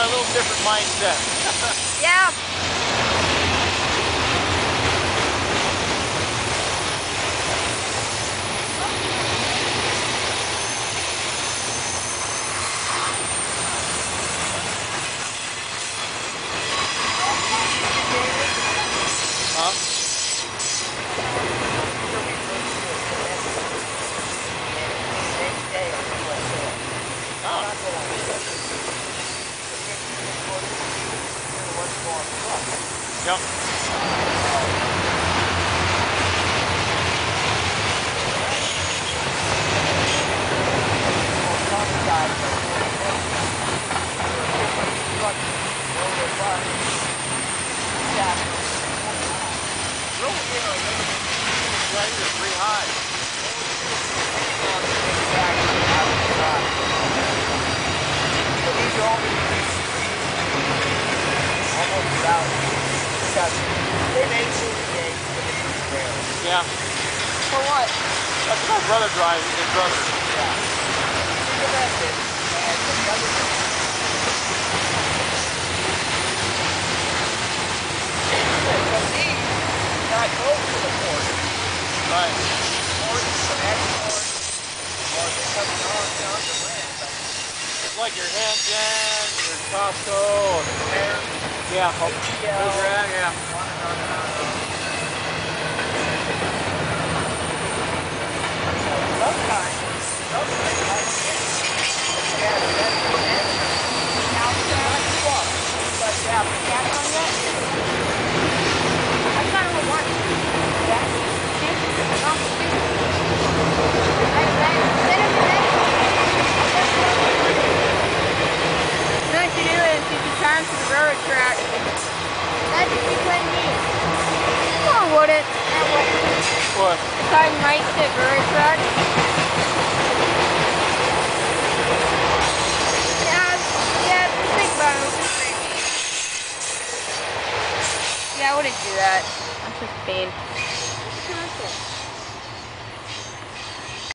a little different mindset. Yeah. Huh? Yep. These are pretty high. These are all almost about because they made today for the new trail. Yeah. For what? That's my brother driving, his brother. Yeah. He's the method, and the other so these do not go to the port. Right. Port from export, or they come on down to land. It's like your Hangen, your Costco, yeah, those are at, yeah. Sometimes Time for the railroad track. That'd just be plain mean. Or would it? What? Decide might to railroad track. Yeah, think about it. Yeah, I wouldn't do that. That's just pain.